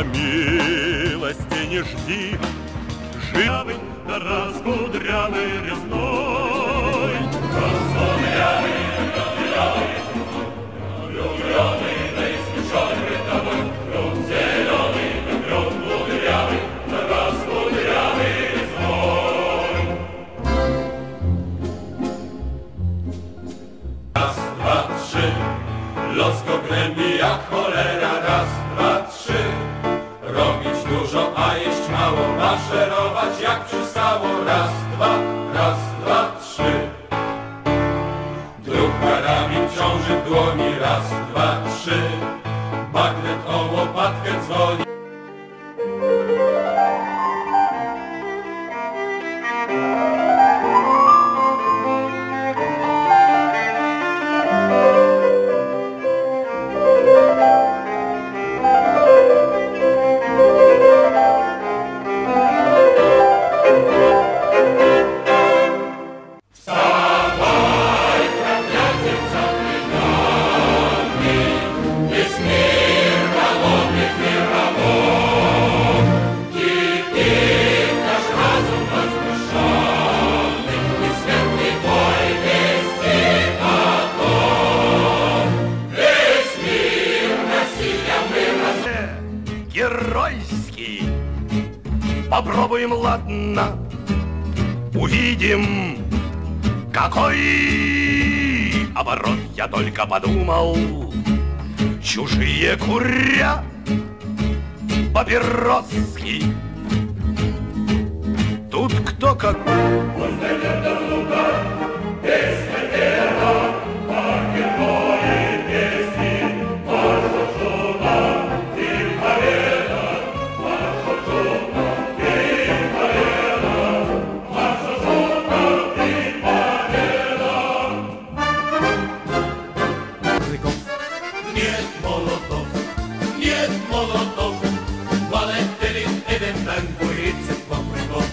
а милости не жди. Живый да раскудрявый резной, раскудрявый, разделявый, влюбленный да искушенный тобой, крем зеленый да крем кудрявый, да раскудрявый резной. Raz, dwa, trzy, los go gnębi jak cholera. Raz, dwa, trzy, robić dużo, a jeść mało, maszerować jak przystało. Raz, dwa, trzy. Druk karabin ciąży w dłoni. Raz, dwa, trzy. Magnet o łopatkę dzwoni. Геройский. Попробуем, ладно, увидим, какой оборот. Я только подумал, чужие куря папироски. Тут кто как. Нет молотов, валетелин, эдемтан, курица, паприков.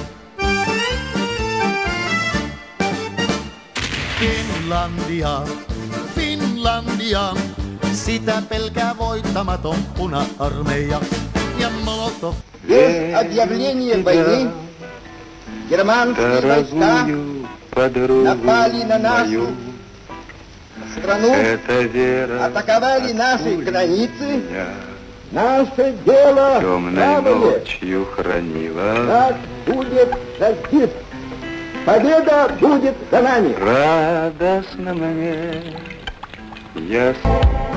Finlandia, Finlandia, sitä pelkää voittamaton puna-armeija ja Molotov. Без объявления войны германские войска напали на нашу страну, атаковали наши границы. Наше дело правое. Нас будет защит. Победа будет за нами. Радостно мне ясно.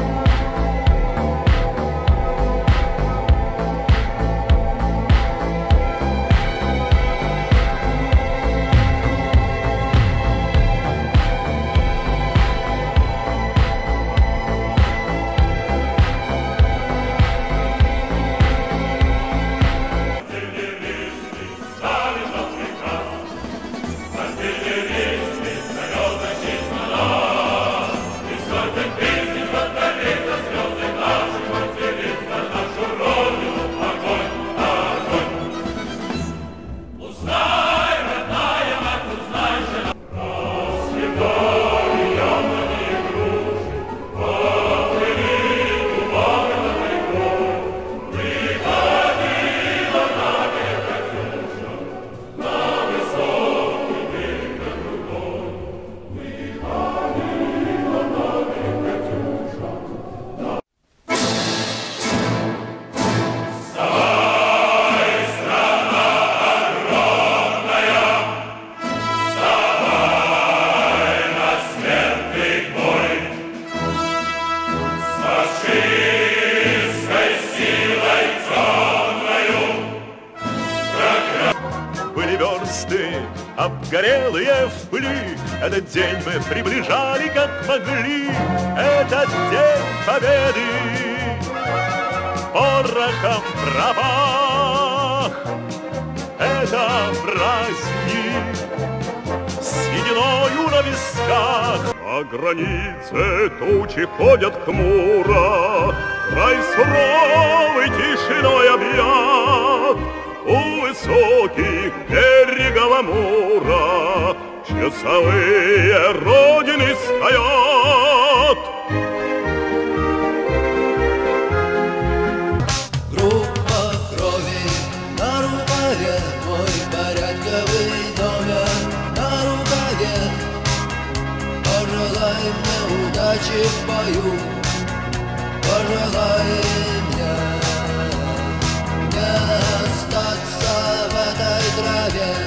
Были версты, обгорелые в пыли. Этот день мы приближали, как могли. Этот день победы порохом пропах. Это праздник с сединою на висках. По границе тучи ходят хмуро, край суровый тишиной объят. У высоких берегов Амура часовые родины стоят. Группа Пожелай мне удачи в бою, пожелай мне не остаться в этой траве.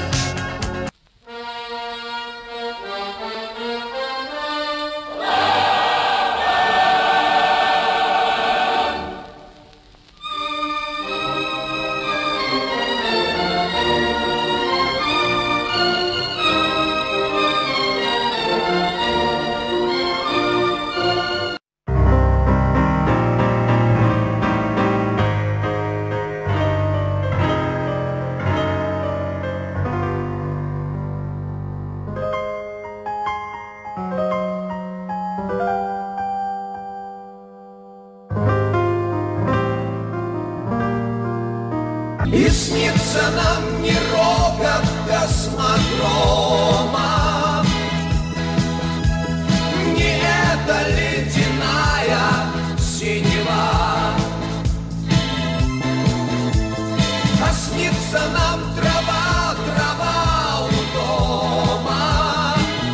И снится нам не рокот космодрома, не эта ледяная синева, а снится нам трава, трава у дома,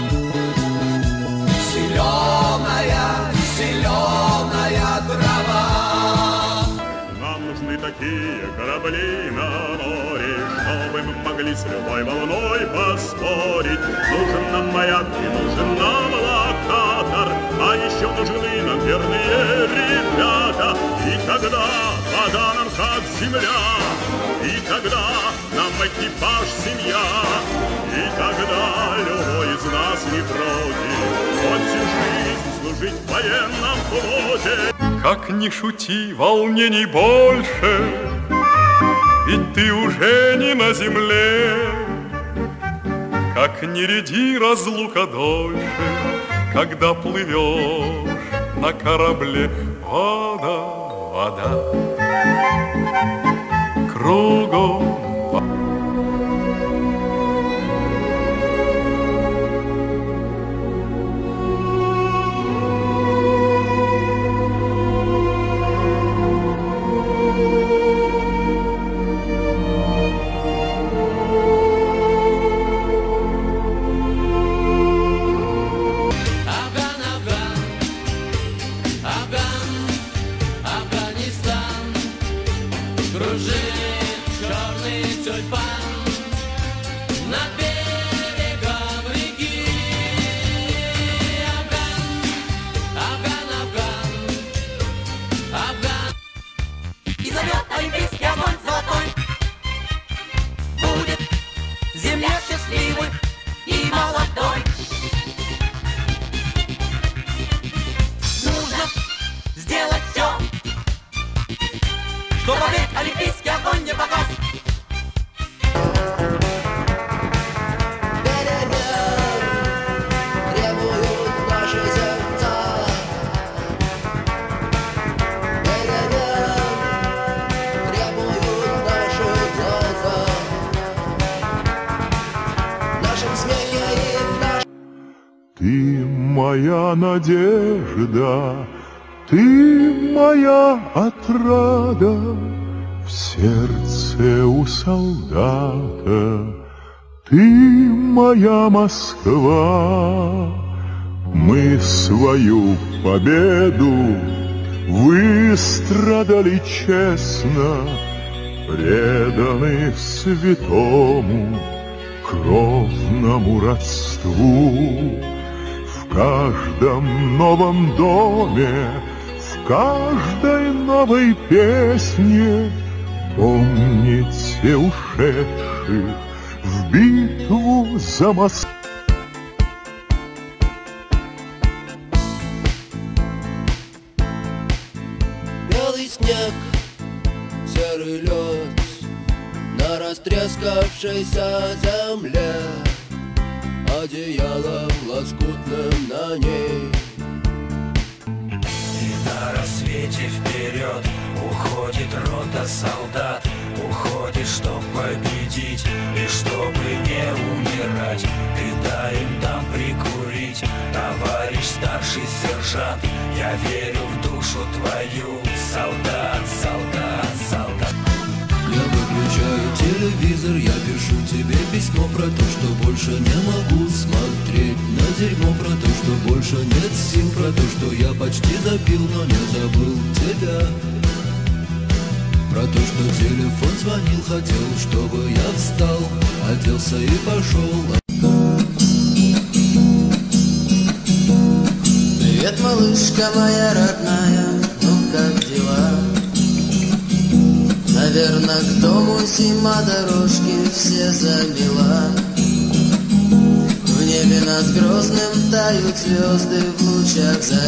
зеленая, зеленая трава. Нам нужны такие корабли на море, чтобы мы могли с любой волной поспорить. Нужен нам маяк и нужен нам локатор, а еще нужны нам верные ребята. И тогда вода нам как земля, и тогда нам экипаж семья, и тогда любой из нас не против хоть всю жизнь служить в военном флоте. Как ни шути, волнений больше, ведь ты уже не на земле. Как ни ряди разлука дольше, когда плывешь на корабле. Вода, вода, кругом. Кружит черный тюльпан над берегом реки. Афган, Афган, Афган, Афган. И зовет олимпийский огонь золотой. Будет земля счастливой и молодой. Нужно сделать все, чтобы олимпийский огонь не погас. Перемен требуют наши сердца. Перемен требуют наши глаза. В нашем смехе и в нашем... Ты моя надежда, ты моя отрада в сердце у солдата, ты моя Москва. Мы свою победу выстрадали честно, преданы святому кровному родству. В каждом новом доме, в каждой новой песне помните ушедших в битву за Москву. Белый снег, серый лед на растрескавшейся земле, одеялом лоскутным на ней. И на рассвете вперед уходит рота солдат, уходит, чтоб победить и чтобы не умирать. Ты дай им там прикурить, товарищ старший сержант. Я верю в душу твою, солдат, солдат, солдат. Я выключаю телевизор. телевизор, я пишу тебе письмо про то, что больше не могу смотреть на дерьмо, про то, что больше нет сил, про то, что я почти забил, но не забыл тебя. Про то, что телефон звонил, хотел, чтобы я встал, оделся и пошел. Привет, малышка моя родная, ну как дела? Наверное, к дому зима, дорожки все замела. В небе над Грозным тают звезды в лучах зари.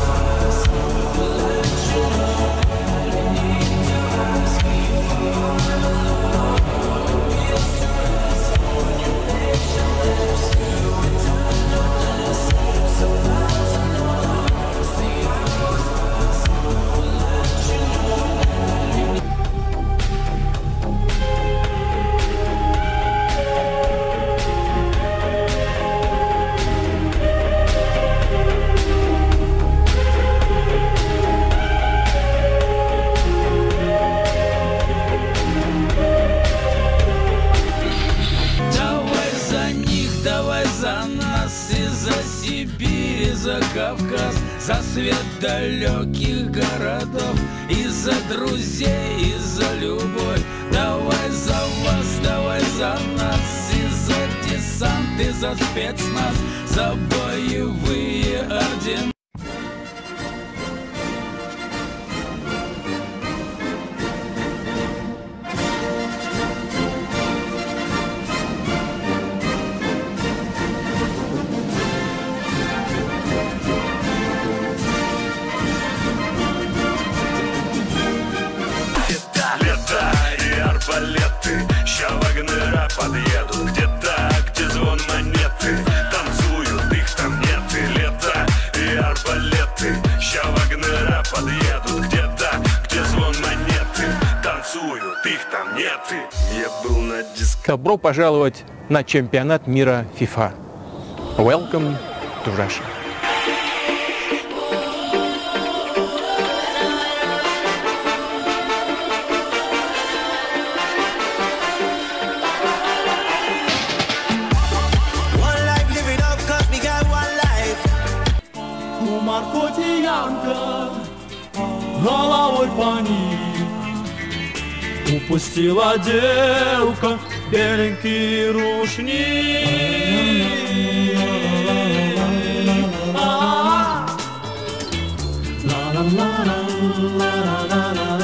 За Кавказ, за свет далеких городов, и за друзей, и за любовь. Давай за вас, давай за нас, и за десант, и за спецназ, за боевые ордена. Ща Вагнера подъедут где-то, где звон монеты. Танцуют, их там нет, и лето, и арбалеты. Ща Вагнера подъедут где-то, где звон монеты. Танцуют, их там нет. Я был на диско. Добро пожаловать на чемпионат мира FIFA. Welcome to Russia. Маркотиянка головой по ней упустила девка беленький рушник. La la la la la la la.